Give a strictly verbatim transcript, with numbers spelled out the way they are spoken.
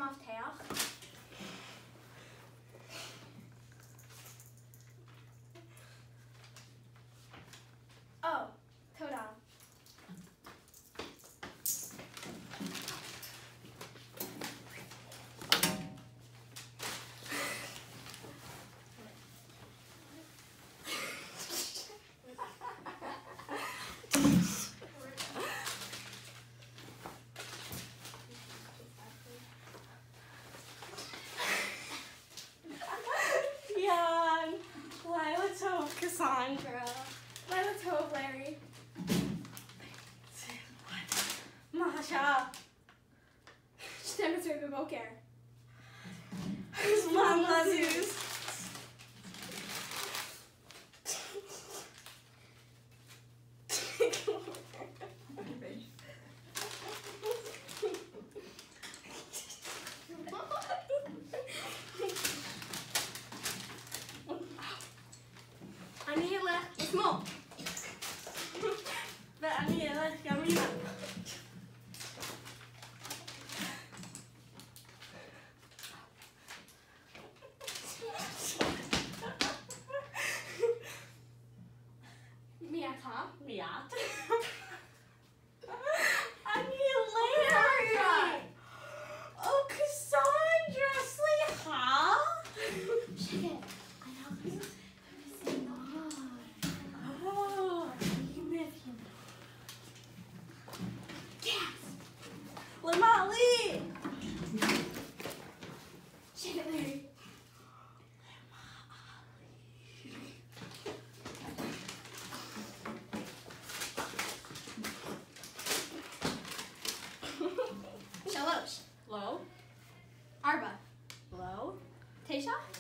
mafteach. Oh, toda. Jan, Lila Tove, Cassandra. Lila Tove, Larry. Masha. Demonstrate Boker. Mama Zeus. אני אלך לשמאל. ואני אלך ימינה. מי אתה? מי את? אני לארי. Oh, Cassandra, סליחה. שקט. Oh, למעלי. שקט, לארי. שלוש. לא. ארבע. לא. תשע.